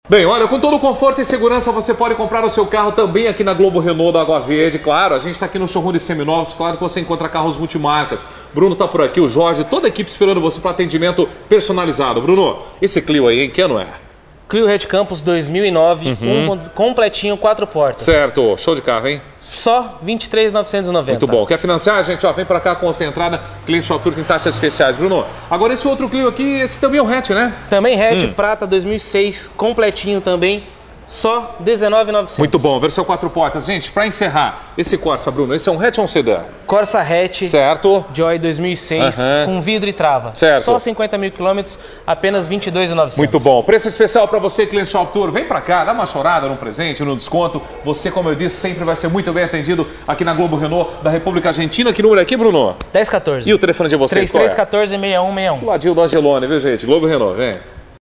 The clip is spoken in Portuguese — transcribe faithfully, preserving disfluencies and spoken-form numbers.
Bem, olha, com todo o conforto e segurança você pode comprar o seu carro também aqui na Globo Renault da Água Verde, claro. A gente está aqui no showroom de seminovos, claro que você encontra carros multimarcas. Bruno está por aqui, o Jorge, toda a equipe esperando você para atendimento personalizado. Bruno, esse Clio aí, hein? Que ano é? Clio Red Campus dois mil e nove, Uhum. um completinho, quatro portas. Certo, show de carro, hein? Só vinte e três mil novecentos e noventa. Muito bom. Quer financiar, gente? Ó, vem pra cá concentrada. Cliente Shop Tour tem taxas especiais. Bruno, agora esse outro Clio aqui, esse também é um hatch, né? Também hatch, Hum. prata dois mil e seis, completinho também. Só dezenove mil e novecentos. Muito bom, versão quatro portas. Gente, pra encerrar, esse Corsa, Bruno, esse é um hatch ou um sedã? Corsa hatch. Certo. Joy dois mil e seis, Uhum. com vidro e trava. Certo. Só cinquenta mil quilômetros, apenas vinte e dois mil e novecentos. Muito bom. Preço especial para você, cliente Shop Tour. Vem para cá, dá uma chorada no presente, no desconto. Você, como eu disse, sempre vai ser muito bem atendido aqui na Globo Renault da República Argentina. Que número é aqui, Bruno? dez quatorze. E o telefone de vocês, três três um quatro, seis um um seis um. qual é? O ladinho do Angelone, viu, gente? Globo Renault, vem.